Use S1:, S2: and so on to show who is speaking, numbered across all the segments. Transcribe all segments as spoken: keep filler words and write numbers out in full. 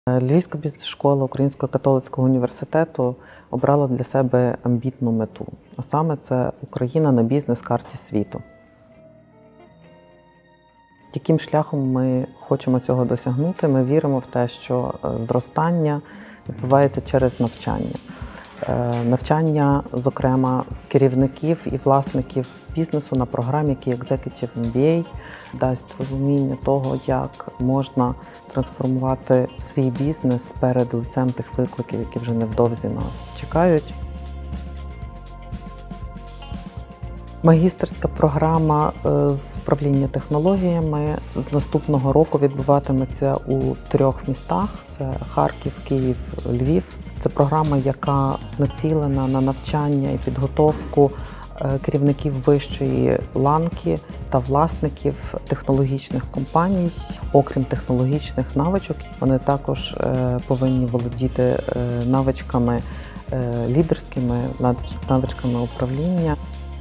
S1: Львівська бізнес-школа Українського католицького університету обрала для себе амбітну мету, а саме це Україна на бізнес-карті світу. Яким шляхом ми хочемо цього досягнути? Ми віримо в те, що зростання відбувається через навчання. Навчання, зокрема, керівників і власників бізнесу на програмі, як Executive ем бі ей, дасть розуміння того, як можна трансформувати свій бізнес перед лицем тих викликів, які вже невдовзі нас чекають. Магістерська програма з управління технологіями з наступного року відбуватиметься у трьох містах – це Харків, Київ, Львів. Це програма, яка націлена на навчання і підготовку керівників вищої ланки та власників технологічних компаній. Окрім технологічних навичок, вони також повинні володіти навичками лідерськими, навичками управління.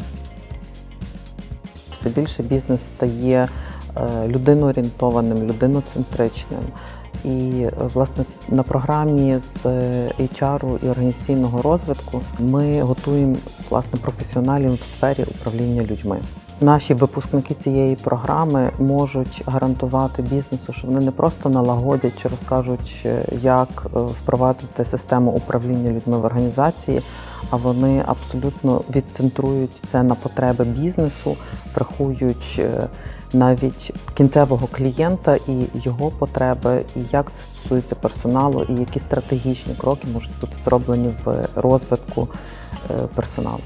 S1: Все більше бізнес стає людиноорієнтованим, людиноцентричним. І, власне, на програмі з ейч ар і організаційного розвитку ми готуємо, власне, професіоналів в сфері управління людьми. Наші випускники цієї програми можуть гарантувати бізнесу, що вони не просто налагодять чи розкажуть, як впровадити систему управління людьми в організації, а вони абсолютно відцентрують це на потреби бізнесу, врахують навіть кінцевого клієнта і його потреби, і як це стосується персоналу, і які стратегічні кроки можуть бути зроблені в розвитку персоналу.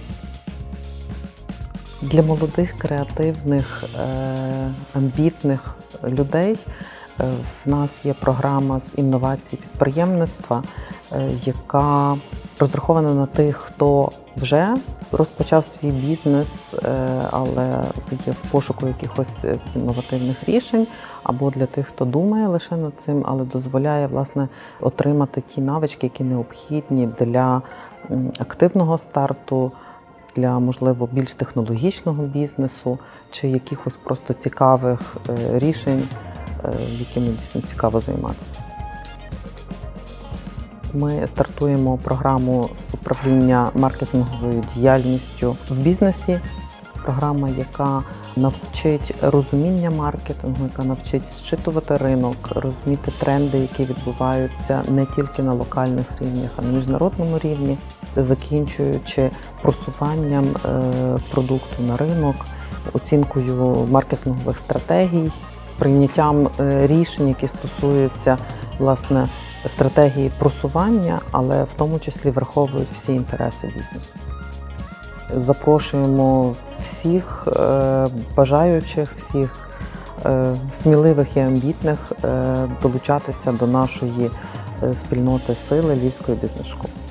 S1: Для молодих, креативних, амбітних людей в нас є програма з інновацій підприємництва, яка розрахована на тих, хто вже розпочав свій бізнес, але є в пошуку якихось інновативних рішень, або для тих, хто думає лише над цим, але дозволяє, власне, отримати ті навички, які необхідні для активного старту, для, можливо, більш технологічного бізнесу, чи якихось просто цікавих рішень, якими дійсно цікаво займатися. Ми стартуємо програму з управління маркетинговою діяльністю в бізнесі. Програма, яка навчить розуміння маркетингу, яка навчить зчитувати ринок, розуміти тренди, які відбуваються не тільки на локальних рівнях, а на міжнародному рівні, закінчуючи просуванням продукту на ринок, оцінкою маркетингових стратегій, прийняттям рішень, які стосуються, власне, стратегії просування, але в тому числі враховують всі інтереси бізнесу. Запрошуємо всіх бажаючих, всіх сміливих і амбітних долучатися до нашої спільноти сили Львівської бізнес-школи.